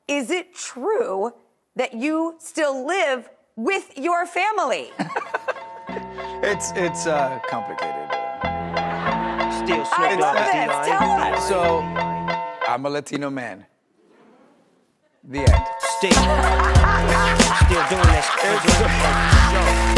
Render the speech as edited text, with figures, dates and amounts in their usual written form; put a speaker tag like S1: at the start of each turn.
S1: is it true that you still live with your family?
S2: It's complicated.
S3: Still
S1: I
S3: Snoop
S1: love
S3: Dogg is
S1: this.
S3: D-Line.
S1: Tell us.
S2: So, I'm a Latino man. The end.
S3: Still doing that.